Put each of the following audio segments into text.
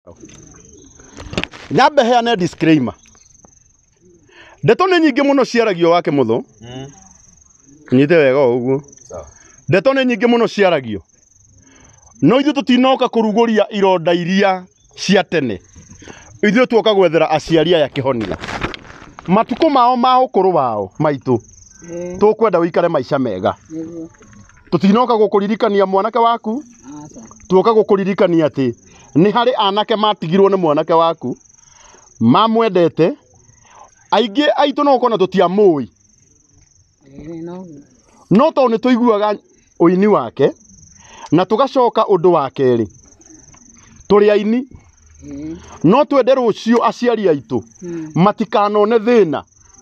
Nyambe heane disclaimer. Ndeto nĩ nyingĩ mũno ciaragio wake mutho. Nyite wega ũguo. Ndeto nĩ nyingĩ mũno ciaragio. No ithuĩ tũtinoka kũrugũria ironda iria cia tene. Ithuĩ tuoka gwethera aciari aya kĩhonia. Matukũ mao ma ũkũrũ wao maitũ. Tũkwenda wĩikare maica mega. Tũtinoka gũkũririkania mwanake waku. Tuoka gũkũririkania atĩ nĩ harĩ anake matigirwo nĩ mwanake waku. Mamwendete. Aingĩ aitũ no kona tũtiamũĩ. No to nĩ tũiguaga ũini wake na tũgacoka ũndũ wa kerĩ. Tũrĩ aini. No twende rũciũ aciari aitũ matikanone thĩna.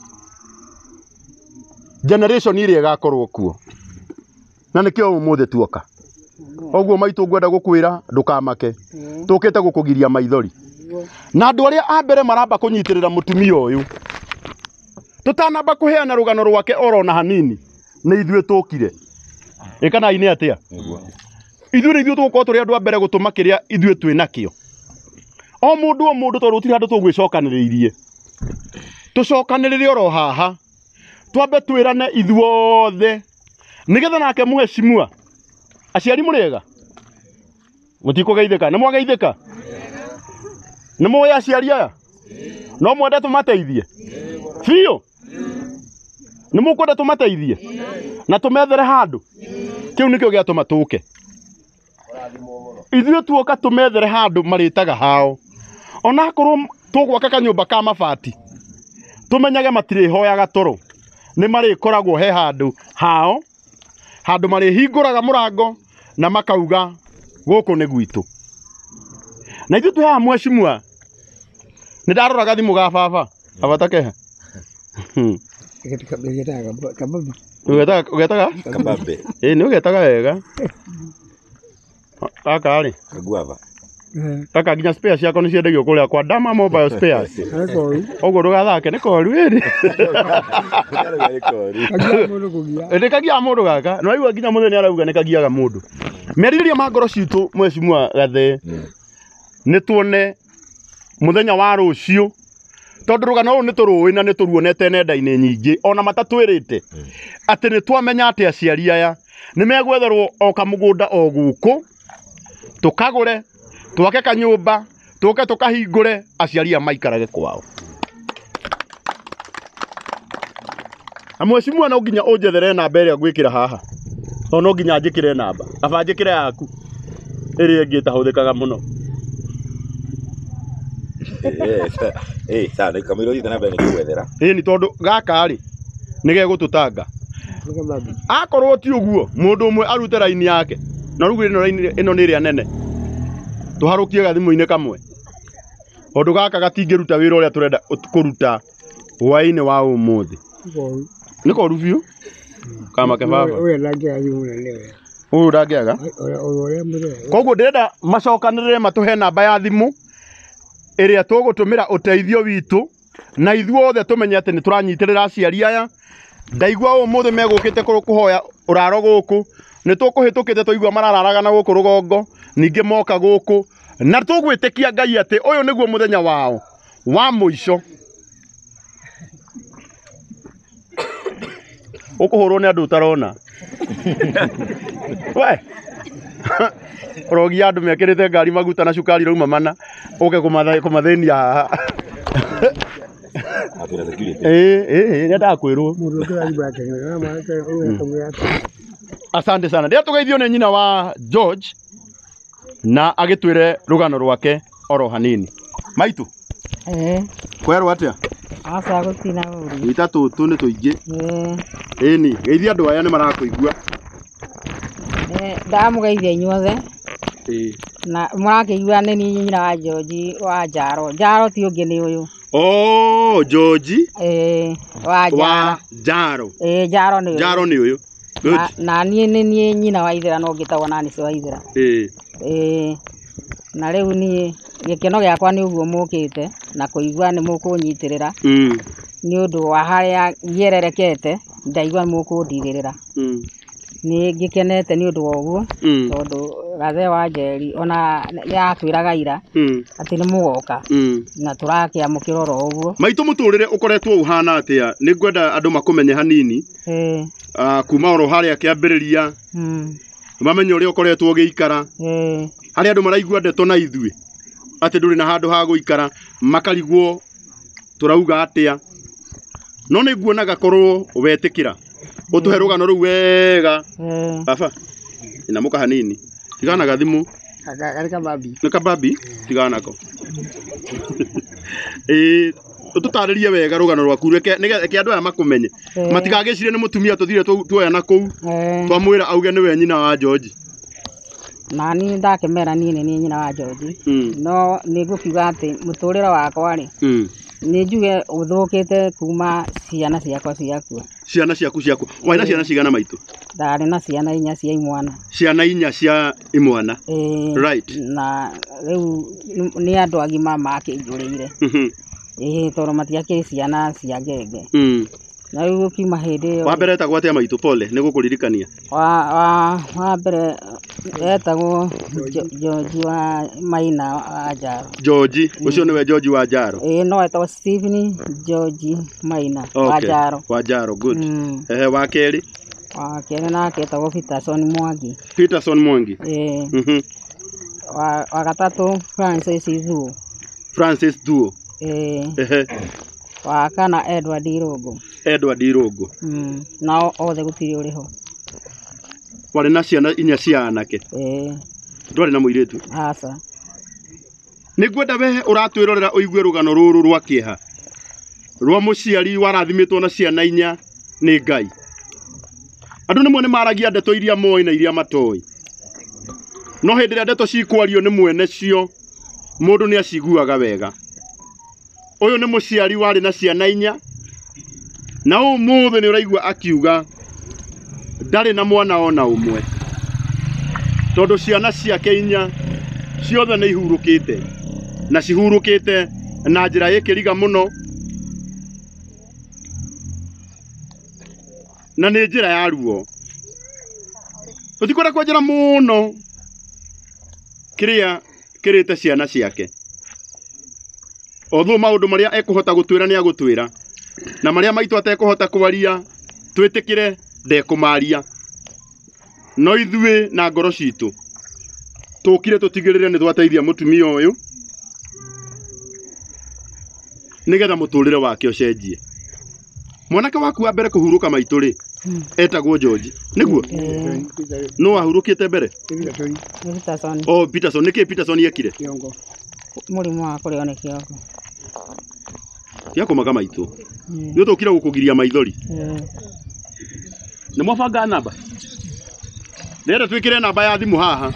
Generation ĩrĩa ĩgakorwo kuo. Na nĩkĩo ũmũthĩ tuoka. Oguo maitũ ngwenda gũkwĩra ndũkamake. Tũkĩte gũkũgiria maithori. Na andũ arĩa a mbere maramba kũnyitĩrĩra mũtumia ũyũ. Tũtanamba kũheana rũgano rwake oro na hanini. Nĩ ithuĩ tũkire. Ĩkana ine atĩa? Ithuĩ tũgũkorwo tũrĩ andũ a mbere gũtũma kĩrĩa ithuĩ twĩ nakĩo. O mũndũ tondũ tũtirĩ handũ tũgwĩcokanĩrĩirie. Tũcokanĩrĩre oro haha. Twambe twĩrane ithuothe. Nĩgetha nake mũhecimua. Aciari mũrĩega? Mũtikũgeithĩka. Nĩ mwageithĩka? Nĩ mũĩ aciari aya? No mwende tũmateithie? Biũ? Nĩ mũkwenda tũmateithie? Na tũmethere handũ? Kĩu nĩkĩo gĩatũma tũke. Ithuĩ tuoka tũmethere handũ marĩtaga hao. Ona korwo tũgwaka kanyũmba ka mabati. Tũmenyage matirĩhoyaga toro. Nĩ marĩkoragwo he handũ hao. Handũ marĩhingũraga mũrango na makauga gũkũ nĩ gwitũ. Na ithuĩ twĩ haha mwecimua. Nĩ ndaroraga thimũ ga baba. Abatakeha. Ugetaga? Kabambe. Nĩ ugetaga wega. Kaka rĩ? Kaguava. Kaka nginya spares yako nĩ ciendagio kũrĩa kwa Dama Mobile Spares. Oguo ndũgathake nĩ koru ĩrĩ. Nĩ kagia mũndũ gaka. No aigua nginya mũthenya arauga nĩ kagiaga mũndũ. Merirĩria ma ngoro citũ mwecimua gathe. Nĩ tuone muthenya wa rũciũ. Tondũ rũgano rũu nĩ tũrũĩ na nĩ tũruonete nenda-inĩ nyingĩ. Ona matatwĩrĩte. Atĩ nĩ twamenya atĩ aciari aya nĩ megwetherwo o kamũgũnda o gũkũ. Tũkagũre. Twake kanyũmba. Tũke tũkahingũre. Aciari aya maikarage kwao. Mwecimua no nginya ũnjethere namba ĩrĩa ngwĩkĩra haha. To no nginya njĩkĩre namba. Aba njĩkĩre yaku. Ĩrĩa ĩngĩ ĩtahũthĩkaga mũno. Sawa, kamĩro thĩ na mbere nĩ gwethera. Nĩ tondũ gaka rĩ nĩ gegũtũtanga. Akorwo ti ũguo mũndũ ũmwe arute raini yake. Na rĩu ĩno nĩ ĩrĩa nene. Tũharũkie gathimũ-inĩ kamwe. Ũndũ gaka gatingĩruta wĩra ũrĩa tũrenda kũruta hwaĩ-inĩ wa ũmũthĩ. Nĩ koru biũ? Kamake baba. Ũyũ ndangĩaga? Koguo ndĩrenda macokanĩrĩre matũhe namba ya thimũ ĩrĩa tũgũtũmĩra ũteithio witũ na ithuothe tũmenye atĩ nĩ tũranyitĩrĩra aciari aya. Ndaigua ũmũthĩ megũkĩte kũhoya ũraro gũkũ. Nĩ tũkũhĩtũkĩte tũigua marararagana gũkũ rũgongo. Ningĩ moka gũkũ. Na tũgwĩtĩkia Ngai atĩ ũyũ nĩguo mũthenya wao wa mũico. Ũkũhũrwo nĩ andũ ũtarona. We. Rogia andũ mekĩrĩte ngari maguta na cukari rauma mana. Ũke kũmathĩnia haha. Nĩ ndakwĩrwo. Asante sana. Ndia tũgeithio nĩ nyina wa George na agĩtwĩre rũgano rwake oro hanini. Maitũ. Kwerwo atĩa? Asa gũtina ũru. Gwita tũtũ nĩ tũingĩ. Ĩni, geithia andũ aya nĩ marakũigua. Ndamũgeithia inyuothe. Na mũrakĩigua nĩ niĩ nyina wa George Wanjaro. Wanjaro ti ũngĩ nĩ ũyũ. Oh, George. Wanjaro. Wanjaro. Wanjaro nĩ ũyũ. Wanjaro nĩ ũyũ. Na niĩ nĩ niĩ nyina wa Ithera no ngĩtagwo nani cio wa Ithera. Na rĩu niĩ gĩkeno gĩakwa nĩ ũguo mũkĩte na kũigua nĩ mũkũnyitĩrĩra. Nĩ ũndũ wa harĩa gĩererekete ndaigua mũkũndirĩrĩra. nĩ ngĩkenete nĩ ũndũ wa ũguo tondũ gathe wa Njeri ona nĩatwĩraga ira atĩ nĩ mũgoka na tũrakĩamũkĩra oro ũguo. Maitũ mũtũrĩre ũkoretwo ũhana atĩa? Nĩ ngwenda andũ makũmenye hanini kuma oro harĩa kĩambĩrĩria mamenye ũrĩa ũkoretwo ũgĩikara harĩa andũ maraigua ndeto na ithuĩ atĩ ndũrĩ na handũ ha gũikara makarigwo tũrauga atĩa, no nĩ nguonaga korwo wetĩkĩra ũtũhe rũgano rũu wega. Baba inamũka hanini tigana gathimu nĩ kababi tigana ko ũtũtarĩrie wega rũgano rwaku nĩgetha andũ aya makũmenye matigagĩcire nĩ mũtumia tũthire tuoya na kũu twamwĩra auge nĩwe nyina wa George. Na niĩ ndakĩmera niĩ nĩ nyina wa George no nĩ ngũkiuga atĩ mũtũrĩre wakwa rĩ nĩ njuge ũthũkĩte kuma ciana ciakwa ciakua. Ciana ciaku wĩ na ciana cigana maitũ? Ndarĩ na ciana 4 cia imwana. Ciana 4 cia imwana, right? Na rĩu nĩ andũ agima makĩnjũrĩire tondũ matiakĩrĩ ciana cia ngenge. Na rĩu gũkiuma hĩndĩ ĩyo wa mbere etagwo atĩa maitũ? Pole nĩ gũkũririkania. Wa mbere etagwo George wa Maina Wanjaro. George ũcio nĩwe George wa Wanjaro? No etagwo Stephen George Maina Wanjaro. Wanjaro, good. Wa kerĩ? Wa kerĩ nake etagwo Peterson Mwangi. Peterson Mwangi. Wa gatatũ Francis Duo. Wa kana Edward Irũngũ. Nao othe gũtirĩ ũrĩ ho. Warĩ na ciana 4 cia anake? Ndwarĩ na mũirĩtu? Aca. Nĩ ngwenda we ũratwĩrorera ũigue rũgano rũrũ rwa kĩeha rwa mũciari warathimĩtwo na ciana 4 nĩ Ngai. Andũ nĩmwe nĩ maragia ndeto iria moĩ na iria matoĩ, no hĩndĩ ĩrĩa ndeto cikwario nĩ mwene cio mũndũ nĩ aciguaga wega. Ũyũ nĩ mũciari warĩ na ciana 4 na ũmũthĩ nĩ ũraigua akiuga ndarĩ na mwana ona ũmwe tondũ ciana ciake 4 ciothe nĩ ihurũkĩte na cihurũkĩte na njĩra ĩkĩriga mũno, na nĩ njĩra ya ruo. Tũtikwenda kwenjera mũno kĩrĩa kĩrĩte ciana ciake, otho maũndũ marĩa ekũhota gũtwĩra nĩ agũtwĩra na marĩa maitũ atekũhota kwaria twĩtĩkĩre ndekũmaria, no ithuĩ na ngoro citũ tũkire tũtigĩrĩre nĩ twateithia mũtumia ũyũ nĩgetha mũtũrĩre wake ũcenjie. Mwanake waku wa mbere kũhurũka maitũ rĩ etagwo George nĩguo? No ahurũkĩte mbere? Peterson. Peterson. Nĩkĩ Peterson yekire? Mũrimũ wa kũrĩo nĩ kĩongo. Yakũmaga maitũ nĩ ũtũkire gũkũgiria maithori. Nĩ mwabanga namba? Nĩenda twĩkĩre namba ya thimũ haha.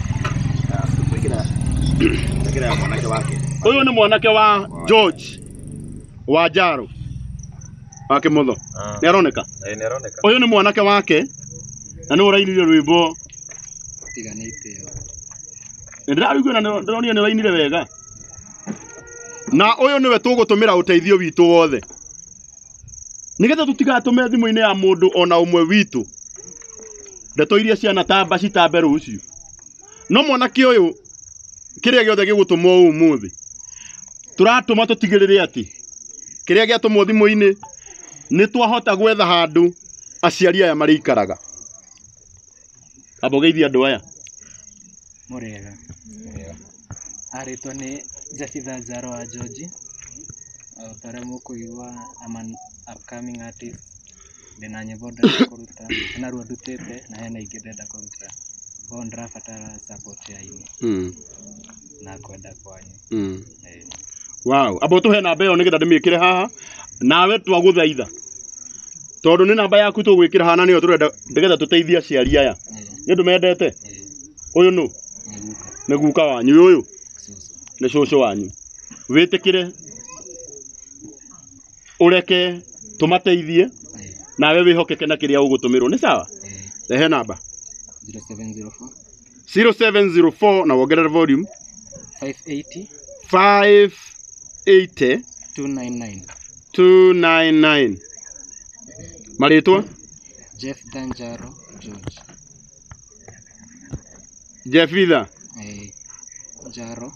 Ũyũ nĩ mwanake wa George wa Wanjaro wa Kĩmotho. Nĩ aroneka? Nĩ aroneka. Ũyũ nĩ mwanake wake na nĩ ũrainire rwĩmbo tiganĩte. Nĩndĩraigua na ndĩronire nĩ ũrainire wega. Na ũyũ nĩwe tũgũtũmĩra ũteithio witũ wothe nĩgetha tũtigatũme thimũ-inĩ ya mũndũ ona ũmwe witũ ndeto iria cianatamba citambe rũciũ. No mwanake ũyũ kĩrĩa gĩothe gĩgũtũmwo ũmũthĩ tũratũma tũtigĩrĩre atĩ kĩrĩa gĩatũmwo thimũ-inĩ nĩ twahota gwetha handũ aciari aya marĩikaraga. Abogeithia andũ aya. Muraya. Arĩtwa nĩ Jafitha Njaro wa George. Tare mũkũigua I'm an upcoming artist. Ndĩna nyĩmbo ndĩrenda kũruta, hena ruo ndutĩte na hena ingĩ ndĩrenda kũruta. Ho ndĩrabatara support yanyu na kwenda kwanyu. Wow, abo tũhe namba ĩyo nĩgetha ndĩmĩkĩre haha nawe twagũthaitha tondũ nĩ namba yaku tũgwĩkĩra haha na nĩyo tũrenda nĩgetha tũteithie aciari aya. Nĩ ũndũ mendete? Ũyũ nũ? Nĩ guka wanyu ũyũ? Nĩ cũcũ wanyu. Wĩtĩkĩre ũreke tũmateithie nawe wĩhokeke na kĩrĩa ũgũtũmĩrwo. Nĩ sawa? Rehe namba 0704 na wongerere volume 580 299. Marĩtwa? Jeff Danjaro George. Jefitha. Njaro.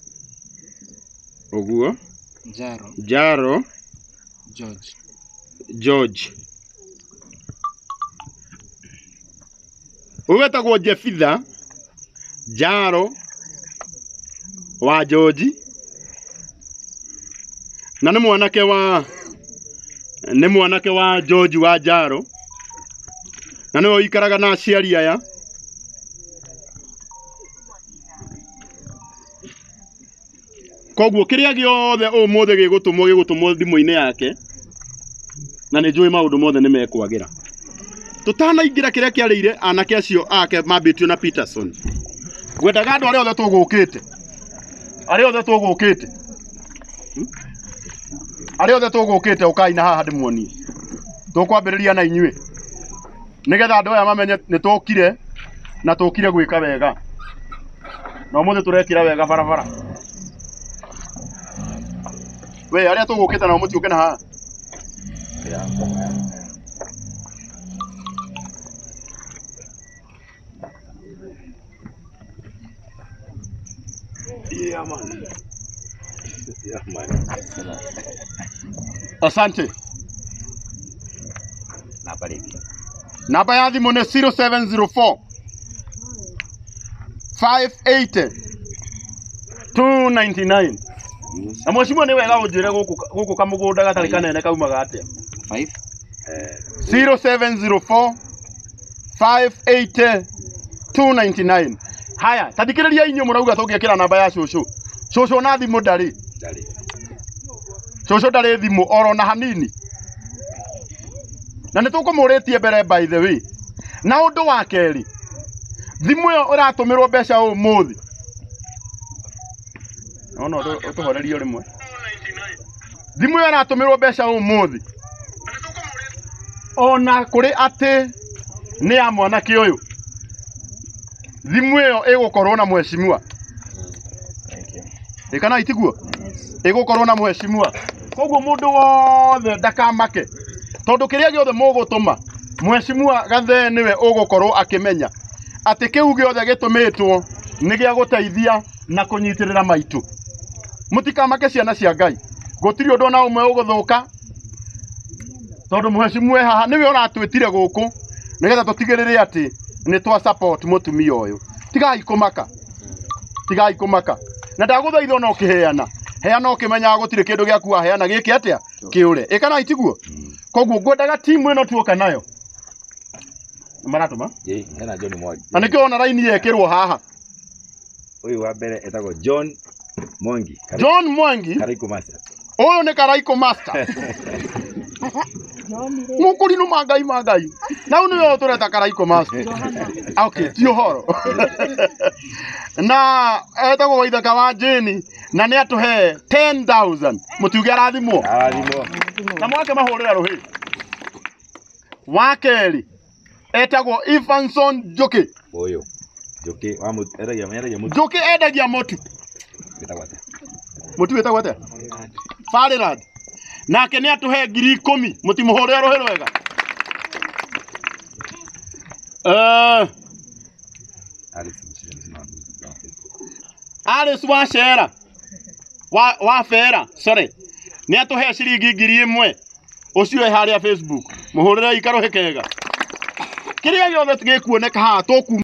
Oguo. Njaro. Jaro. George. Uwetagwo Jefitha. Jaro. Wa George. Na nĩ mwanake wa George wa Jaro. Na nĩwe ikaraga na aciari aya. Koguo kiria giothe umuthi gigutumwo thimu-ini yake. Na nĩ njũĩ maũndũ mothe nĩ mekwagira. Tutanaingira kiria kiarĩire anake acio ake mambĩtio na Peterson. Ngwendaga andũ arĩa othe tũgũkĩte. Arĩa othe tũgũkĩte ũkai na haha ndĩmuonie. Tũkwambĩrĩria na inyuĩ. Nigetha andũ aya mamenye nĩ tũkire na tũkire gwĩka wega. Na ũmũthĩ tũrekira wega barabara. We arĩa tũgũkĩte na mũtiũke na haha. Yeah, man. Asante. Namba ya thimũ nĩ 0704 580 299. Na mheshimiwa nĩ wega ũnjĩre gũkũ kamũgũnda gatarĩ kanene kaumaga atĩa? 0704 580 299. Haya, tathikĩrĩria inyuĩ mũrauga tũngĩkĩra namba ya cũcũ. Cũcũ na thimũ ndarĩ. Cũcũ ndarĩ thimũ oro na hanini. Na nĩtũkũmũrĩtie mbere by the way. Na ũndũ wa kerĩ. Thimũ ĩyo ũratũmĩrwo mbeca ũmũthĩ. No ũtũhorerie rĩmwe. Thimũ ĩyo ũratũmĩrwo mbeca ũmũthĩ. Ona kũrĩ atĩ nĩ ya mwanake ũyũ. Thimũ ĩyo ĩgũkorwo na mheshimiwa. Kana itiguo? Ĩgũkorwo na mheshimiwa. Koguo mũndũ wothe ndakamake. Tondũ kĩrĩa gĩothe mũgũtũma, mheshimiwa Gathe nĩwe ũgũkorwo akĩmenya atĩ kĩu gĩothe gĩtũmĩtwo nĩ gĩa gũteithia na kũnyitĩrĩra maitũ. Mũtikamake ciana cia Ngai. Gũtirĩ ũndũ ona ũmwe ũgũthũka. Tondũ mheshimiwa haha nĩwe ũratwĩtire gũkũ nĩgetha tũtigĩrĩre atĩ nĩ twa support mũtumia ũyũ. Tigai kũmaka. Na ndagũthaitha ona ũkĩheana. Heana ũkĩmenyaga gũtirĩ kĩndũ gĩaku waheana gĩkĩ atĩa kĩũre. Kana itiguo? Koguo ngwendaga timu ĩno tuoka nayo. Maratũma? Hena John Mwangi. Na nĩkĩo ona raini yekĩrwo haha. Ũyũ wa mbere etagwo John Mwangi. Karaiko Master. Ũyũ nĩ Karaiko Master. Mũkũrinũ mangai. Nau nĩwe tũreta Karaiko Master. Okay, ti ũhoro. Na etagwo Waithaka wa Jane na nĩ atũhe 10,000. Mũtiuge arathimwo. Na mwake mahũrĩra rũhĩ. Wa kerĩ etagwo Evanson Njoki. Ũyũ. Njoki endagia mũtu. Mũtu wĩtagwo atĩa? Farirad. Nake nĩ atũhe 10,000. Mũtimũhũrĩra rũhĩ rwega. Alice Wacera. Wa Fera, sorry. Nĩ atũhe ciringi 1,000. Ũcio harĩa Facebook. Mũhũrĩra ikaro hekega. Kĩrĩa gĩothe gĩkuoneka haha tũku